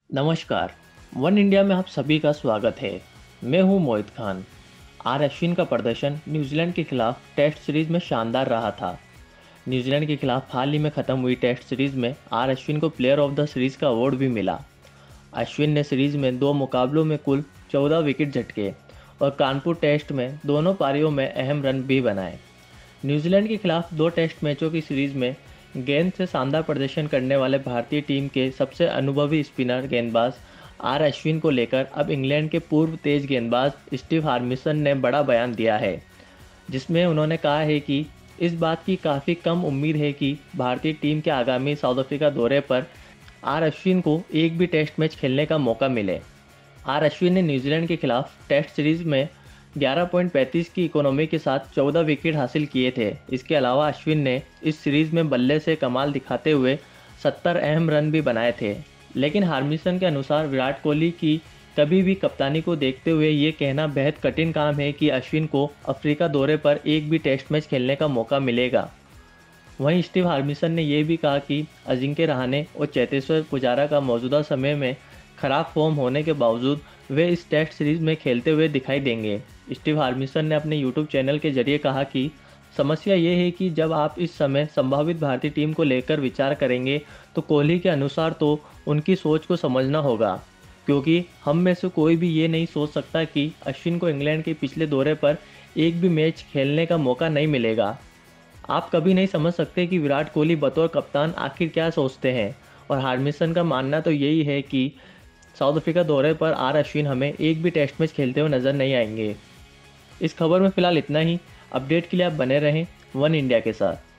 नमस्कार। One India में आप सभी का स्वागत है। मैं हूं मोहित खान। आर अश्विन का प्रदर्शन न्यूजीलैंड के खिलाफ टेस्ट सीरीज में शानदार रहा था। न्यूजीलैंड के खिलाफ हाल ही में खत्म हुई टेस्ट सीरीज में आर अश्विन को प्लेयर ऑफ द सीरीज का अवार्ड भी मिला। अश्विन ने सीरीज में 2 मुकाबलों में कुल 14 विकेट झटके और कानपुर टेस्ट में दोनों पारियों में अहम रन भी बनाए। न्यूजीलैंड के खिलाफ 2 टेस्ट मैचों की सीरीज में गेंद से शानदार प्रदर्शन करने वाले भारतीय टीम के सबसे अनुभवी स्पिनर गेंदबाज आर अश्विन को लेकर अब इंग्लैंड के पूर्व तेज गेंदबाज स्टीव हार्मिसन ने बड़ा बयान दिया है, जिसमें उन्होंने कहा है कि इस बात की काफ़ी कम उम्मीद है कि भारतीय टीम के आगामी साउथ अफ्रीका दौरे पर आर अश्विन को एक भी टेस्ट मैच खेलने का मौका मिले। आर अश्विन ने न्यूजीलैंड के खिलाफ टेस्ट सीरीज में 11.35 की इकोनॉमी के साथ 14 विकेट हासिल किए थे। इसके अलावा अश्विन ने इस सीरीज में बल्ले से कमाल दिखाते हुए 70 अहम रन भी बनाए थे। लेकिन हार्मिसन के अनुसार विराट कोहली की कभी भी कप्तानी को देखते हुए ये कहना बेहद कठिन काम है कि अश्विन को अफ्रीका दौरे पर एक भी टेस्ट मैच खेलने का मौका मिलेगा। वहीं स्टीव हार्मिसन ने यह भी कहा कि अजिंक्य रहाणे और चेतेश्वर पुजारा का मौजूदा समय में खराब फॉर्म होने के बावजूद वे इस टेस्ट सीरीज में खेलते हुए दिखाई देंगे। स्टीव हार्मिसन ने अपने यूट्यूब चैनल के जरिए कहा कि समस्या ये है कि जब आप इस समय संभावित भारतीय टीम को लेकर विचार करेंगे तो कोहली के अनुसार तो उनकी सोच को समझना होगा, क्योंकि हम में से कोई भी ये नहीं सोच सकता कि अश्विन को इंग्लैंड के पिछले दौरे पर एक भी मैच खेलने का मौका नहीं मिलेगा। आप कभी नहीं समझ सकते कि विराट कोहली बतौर कप्तान आखिर क्या सोचते हैं। और हार्मिसन का मानना तो यही है कि साउथ अफ्रीका दौरे पर आर अश्विन हमें एक भी टेस्ट मैच खेलते हुए नजर नहीं आएंगे। इस खबर में फिलहाल इतना ही। अपडेट के लिए आप बने रहें वन इंडिया के साथ।